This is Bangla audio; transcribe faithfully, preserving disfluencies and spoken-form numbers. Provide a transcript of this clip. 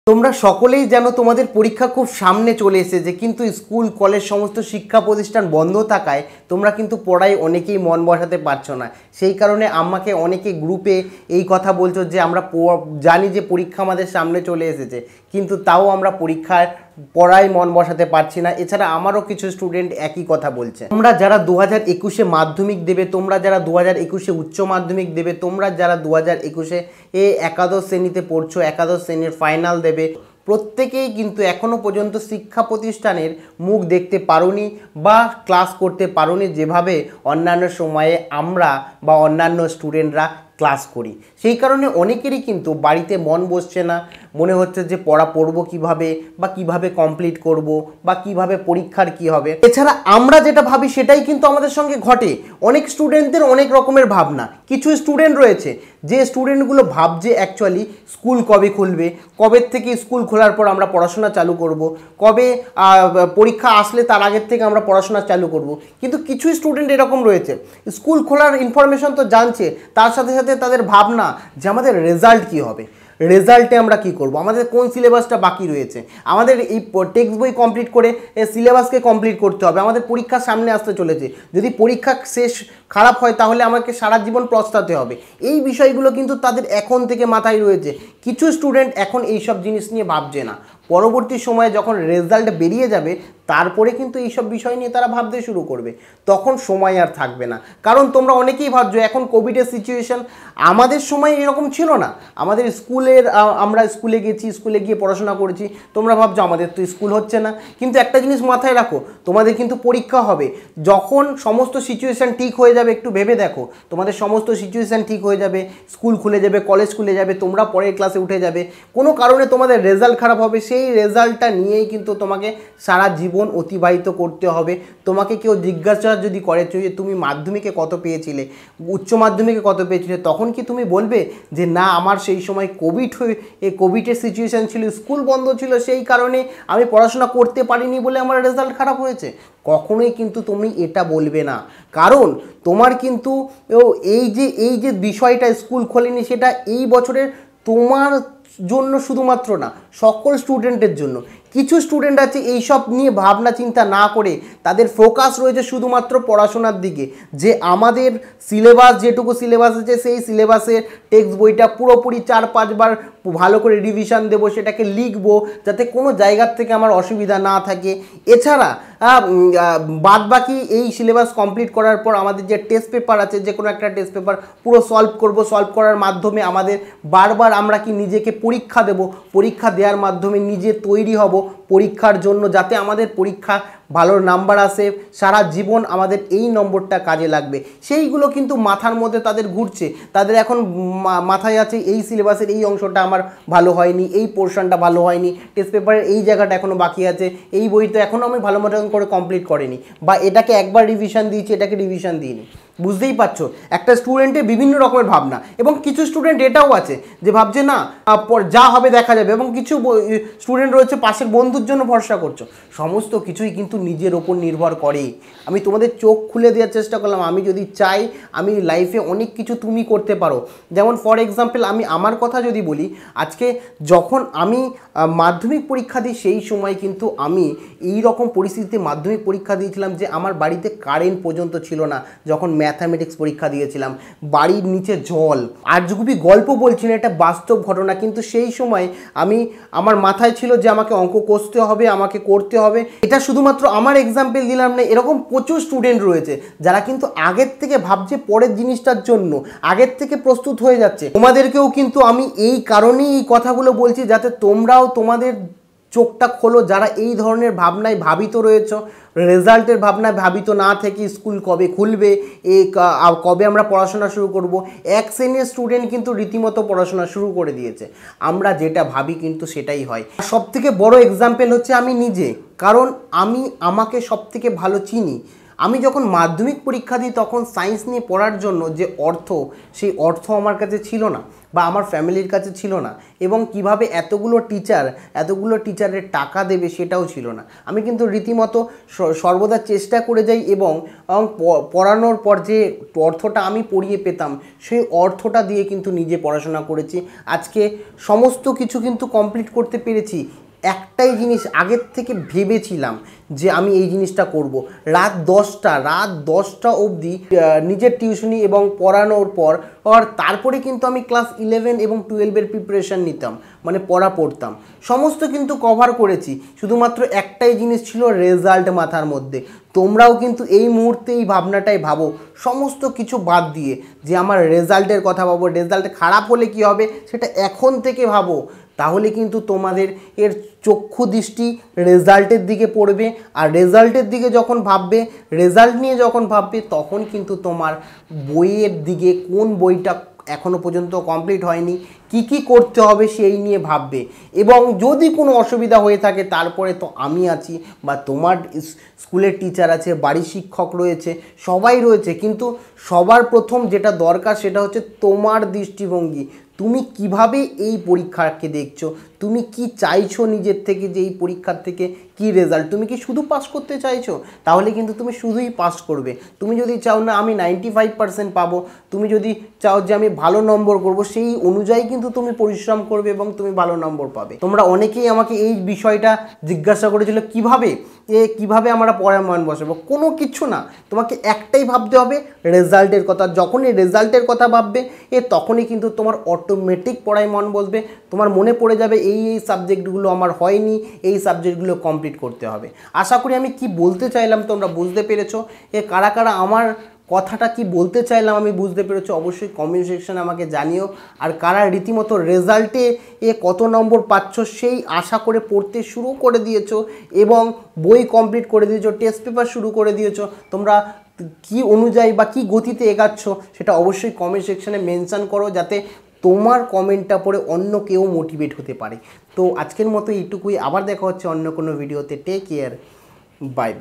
তোমরা সকলেই জানো তোমাদের পরীক্ষা খুব সামনে চলে এসেছে, কিন্তু স্কুল কলেজ সমস্ত শিক্ষা প্রতিষ্ঠান বন্ধ থাকায় তোমরা কিন্তু পড়ায় অনেকেই মন বসাতে পারছো না। সেই কারণে আমাকে অনেকে গ্রুপে এই কথা বলছো যে আমরা জানি যে পরীক্ষা আমাদের সামনে চলে এসেছে, কিন্তু তাও আমরা পরীক্ষার পড়ায় মন বসাতে পারছি না। এছাড়া আমারও কিছু স্টুডেন্ট একই কথা বলছে। তোমরা যারা দু হাজার একুশে মাধ্যমিক দেবে, তোমরা যারা দু হাজার একুশে উচ্চ মাধ্যমিক দেবে, তোমরা যারা দু হাজার একুশে এ একাদশ শ্রেণীতে পড়ছো, একাদশ শ্রেণীর ফাইনাল দেবে, প্রত্যেকেই কিন্তু এখনও পর্যন্ত শিক্ষা প্রতিষ্ঠানের মুখ দেখতে পারোনি বা ক্লাস করতে পারোনি যেভাবে অন্যান্য সময়ে আমরা বা অন্যান্য স্টুডেন্টরা ক্লাস করি। সেই কারণে অনেকেরই কিন্তু বাড়িতে মন বসছে না, মনে হচ্ছে যে পড়া পড়বো কিভাবে বা কিভাবে কমপ্লিট করব বা কিভাবে পরীক্ষার কি হবে। এছাড়া আমরা যেটা ভাবি সেটাই কিন্তু আমাদের সঙ্গে ঘটে। অনেক স্টুডেন্টদের অনেক রকমের ভাবনা। কিছু স্টুডেন্ট রয়েছে যে স্টুডেন্টগুলো ভাবছে অ্যাকচুয়ালি স্কুল কবে খুলবে, কবে থেকে স্কুল খোলার পর আমরা পড়াশোনা চালু করব, কবে পরীক্ষা আসলে তার আগের থেকে আমরা পড়াশোনা চালু করব। কিন্তু কিছু স্টুডেন্ট এরকম রয়েছে স্কুল খোলার ইনফরমেশন তো জানছে, তার সাথে সাথে তাদের ভাবনা যে আমাদের রেজাল্ট কী হবে, রেজাল্টে আমরা কি করব, আমাদের কোন সিলেবাসটা বাকি রয়েছে, আমাদের এই টেক্সট বই কমপ্লিট করে সিলেবাসকে কমপ্লিট করতে হবে, আমাদের পরীক্ষা সামনে আসতে চলেছে, যদি পরীক্ষা শেষ খারাপ হয় তাহলে আমাকে সারা জীবন পস্তাতে হবে। এই বিষয়গুলো কিন্তু তাদের এখন থেকে মাথায় রয়েছে। কিছু স্টুডেন্ট এখন এইসব জিনিস নিয়ে ভাবছে না, পরবর্তী সময়ে যখন রেজাল্ট বেরিয়ে যাবে তারপরে কিন্তু এইসব বিষয় নিয়ে তারা ভাবতে শুরু করবে, তখন সময় আর থাকবে না। কারণ তোমরা অনেকেই ভাবছো এখন কোভিডের সিচুয়েশন, আমাদের সময় এরকম ছিল না। আমাদের স্কুলের আমরা স্কুলে গেছি, স্কুলে গিয়ে পড়াশোনা করেছি, তোমরা ভাবছো আমাদের তো স্কুল হচ্ছে না। কিন্তু একটা জিনিস মাথায় রাখো, তোমাদের কিন্তু পরীক্ষা হবে যখন সমস্ত সিচুয়েশান ঠিক হয়ে যাবে। একটু ভেবে দেখো, তোমাদের সমস্ত সিচুয়েশান ঠিক হয়ে যাবে, স্কুল খুলে যাবে, কলেজ খুলে যাবে, তোমরা পরের ক্লাসে উঠে যাবে, কোনো কারণে তোমাদের রেজাল্ট খারাপ হবে, সেই রেজাল্টটা নিয়েই কিন্তু তোমাকে সারা জীবন অতিবাহিত করতে হবে। তোমাকে কেউ জিজ্ঞাসা যদি করে যে তুমি মাধ্যমিকে কত পেয়েছিলে, উচ্চ মাধ্যমিকে কত পেয়েছিলে, তখন কি তুমি বলবে যে না আমার সেই সময় কোভিড হয়ে এই কোভিডের সিচুয়েশান ছিল, স্কুল বন্ধ ছিল, সেই কারণে আমি পড়াশোনা করতে পারিনি বলে আমার রেজাল্ট খারাপ হয়েছে? কখনোই কিন্তু তুমি এটা বলবে না। কারণ তোমার কিন্তু এই যে এই যে বিষয়টা স্কুল খোলেনি, সেটা এই বছরের তোমার জন্য শুধুমাত্র না, সকল স্টুডেন্টের জন্য। কিছু স্টুডেন্ট আছে এইসব নিয়ে ভাবনা চিন্তা না করে তাদের ফোকাস রয়েছে শুধুমাত্র পড়াশোনার দিকে, যে আমাদের সিলেবাস যেটুকু সিলেবাস আছে সেই সিলেবাসের টেক্সট বইটা পুরোপুরি চার পাঁচবার ভালো করে রিভিশন দেবো, সেটাকে লিখবো যাতে কোনো জায়গার থেকে আমার অসুবিধা না থাকে। এছাড়া বাদ বাকি এই সিলেবাস কমপ্লিট করার পর আমাদের যে টেস্ট পেপার আছে, যে কোনো একটা টেস্ট পেপার পুরো সলভ করব, সলভ করার মাধ্যমে আমাদের বারবার আমরা কি নিজেকে পরীক্ষা দেব, পরীক্ষা দেওয়ার মাধ্যমে নিজে তৈরি হব পরীক্ষার জন্য, যাতে আমাদের পরীক্ষা ভালো নাম্বার আসে, সারা জীবন আমাদের এই নম্বরটা কাজে লাগবে। সেইগুলো কিন্তু মাথার মধ্যে তাদের ঘুরছে। তাদের এখন মাথায় আছে এই সিলেবাসের এই অংশটা আমার ভালো হয়নি, এই পোর্শনটা ভালো হয়নি, টেস্ট পেপারের এই জায়গাটা এখনও বাকি আছে, এই বইটা এখনও আমি ভালো মতন করে কমপ্লিট করিনি, বা এটাকে একবার রিভিশন দিয়েছি, এটাকে রিভিশন দিইনি। বুঝতেই পারছো একটা স্টুডেন্টের বিভিন্ন রকমের ভাবনা। এবং কিছু স্টুডেন্ট এটাও আছে যে ভাবছে না যা হবে দেখা যাবে, এবং কিছু স্টুডেন্ট রয়েছে পাশের বন্ধুর জন্য ভরসা করছো। সমস্ত কিছুই কিন্তু নিজের ওপর নির্ভর করে। আমি তোমাদের চোখ খুলে দেওয়ার চেষ্টা করলাম, আমি যদি চাই আমি লাইফে অনেক কিছু তুমি করতে পারো। যেমন ফর এক্সাম্পল আমি আমার কথা যদি বলি, আজকে যখন আমি মাধ্যমিক পরীক্ষা দিই সেই সময় কিন্তু আমি এই রকম পরিস্থিতিতে মাধ্যমিক পরীক্ষা দিয়েছিলাম যে আমার বাড়িতে কারেন্ট পর্যন্ত ছিল না। যখন ম্যাথামেটিক্স পরীক্ষা দিয়েছিলাম বাড়ির নিচে জল, আর খুবই গল্প বলছি না, এটা বাস্তব ঘটনা। কিন্তু সেই সময় আমি আমার মাথায় ছিল যে আমাকে অঙ্ক কষতে হবে, আমাকে করতে হবে। এটা শুধুমাত্র আমার এক্সাম্পল দিলাম না, এরকম প্রচুর স্টুডেন্ট রয়েছে যারা কিন্তু আগের থেকে ভাবছে পরের জিনিসটার জন্য, আগের থেকে প্রস্তুত হয়ে যাচ্ছে। তোমাদেরকেও কিন্তু আমি এই কারণেই এই কথাগুলো বলছি যাতে তোমরাও তোমাদের চোখটা খোলো, যারা এই ধরনের ভাবনায় ভাবিত রয়েছ, রেজাল্টের ভাবনায় ভাবিত না থেকে স্কুল কবে খুলবে, এই কবে আমরা পড়াশোনা শুরু করব। এক শ্রেণীর স্টুডেন্ট কিন্তু রীতিমতো পড়াশোনা শুরু করে দিয়েছে। আমরা যেটা ভাবি কিন্তু সেটাই হয়। সবথেকে বড় এক্সাম্পল হচ্ছে আমি নিজে, কারণ আমি আমাকে সবথেকে ভালো চিনি। আমি যখন মাধ্যমিক পরীক্ষা দিই তখন সায়েন্স নিয়ে পড়ার জন্য যে অর্থ, সেই অর্থ আমার কাছে ছিল না বা আমার ফ্যামিলির কাছে ছিল না, এবং কিভাবে এতগুলো টিচার এতগুলো টিচারের টাকা দেবে সেটাও ছিল না। আমি কিন্তু রীতিমতো সর্বদা চেষ্টা করে যাই এবং পড়ানোর পর যে অর্থটা আমি পড়িয়ে পেতাম সেই অর্থটা দিয়ে কিন্তু নিজে পড়াশোনা করেছি। আজকে সমস্ত কিছু কিন্তু কমপ্লিট করতে পেরেছি। একটাই জিনিস আগের থেকে ভেবেছিলাম যে আমি এই জিনিসটা করব, রাত দশটা রাত দশটা অবধি নিজের টিউশনি এবং পড়ানোর পর আর তারপরে কিন্তু আমি ক্লাস ইলেভেন এবং টুয়েলভের প্রিপারেশান নিতাম, মানে পড়া পড়তাম, সমস্ত কিন্তু কভার করেছি। শুধুমাত্র একটাই জিনিস ছিল রেজাল্ট মাথার মধ্যে। তোমরাও কিন্তু এই মুহূর্তে এই ভাবনাটাই ভাবো, সমস্ত কিছু বাদ দিয়ে, যে আমার রেজাল্টের কথা ভাবো। রেজাল্ট খারাপ হলে কি হবে সেটা এখন থেকে ভাবো, তাহলে কিন্তু তোমাদের এর চক্ষু দৃষ্টি রেজাল্টের দিকে পড়বে। আর রেজাল্টের দিকে যখন ভাববে, রেজাল্ট নিয়ে যখন ভাববে, তখন কিন্তু তোমার বইয়ের দিকে, কোন বইটা এখনও পর্যন্ত কমপ্লিট হয়নি, কি কি করতে হবে সেই নিয়ে ভাববে। এবং যদি কোনো অসুবিধা হয়ে থাকে তারপরে তো আমি আছি, বা তোমার স্কুলের টিচার আছে, বাড়ির শিক্ষক রয়েছে, সবাই রয়েছে। কিন্তু সবার প্রথম যেটা দরকার সেটা হচ্ছে তোমার দৃষ্টিভঙ্গি। তুমি কিভাবে এই পরীক্ষাকে দেখছো, তুমি কি চাইছো নিজের থেকে, যে এই পরীক্ষার থেকে কি রেজাল্ট। তুমি কি শুধু পাস করতে চাইছো, তাহলে কিন্তু তুমি শুধুই পাস করবে। তুমি যদি চাও না আমি নাইনটি ফাইভ পার্সেন্ট পাবো, তুমি যদি চাও যে আমি ভালো নম্বর করব, সেই অনুযায়ী কিন্তু তুমি পরিশ্রম করবে এবং তুমি ভালো নম্বর পাবে। তোমরা অনেকেই আমাকে এই বিষয়টা জিজ্ঞাসা করেছিল, কিভাবে এ কিভাবে আমরা পড়ায় মন বসাবো। কোনো কিছু না, তোমাকে একটাই ভাবতে হবে রেজাল্টের কথা। যখনই রেজাল্টের কথা ভাববে এ তখনই কিন্তু তোমার অটোমেটিক পড়ায় মন বসবে। তোমার মনে পড়ে যাবে এই এই সাবজেক্টগুলো আমার হয়নি, এই সাবজেক্টগুলো কমপ্লিট করতে হবে। আশা করি আমি কি বলতে চাইলাম তোমরা বুঝতে পেরেছো। এ কারা কারা আমার কথাটা কি বলতে চাইলাম আমি বুঝতে পেরেছো, অবশ্যই কমেন্ট সেকশনে আমাকে জানিও। আর কারা রীতিমতো রেজাল্টে এ কত নম্বর পাচ্ছ সেই আশা করে পড়তে শুরু করে দিয়েছো এবং বই কমপ্লিট করে দিয়েছো, টেস্ট পেপার শুরু করে দিয়েছো, তোমরা কি অনুযায়ী বা কি গতিতে এগাচ্ছ সেটা অবশ্যই কমেন্ট সেকশনে মেনশন করো, যাতে তোমার কমেন্টটা পড়ে অন্য কেউ মোটিভেট হতে পারে। তো আজকের মতো এইটুকুই, আবার দেখা হচ্ছে অন্য কোনো ভিডিওতে। Take care, bye by.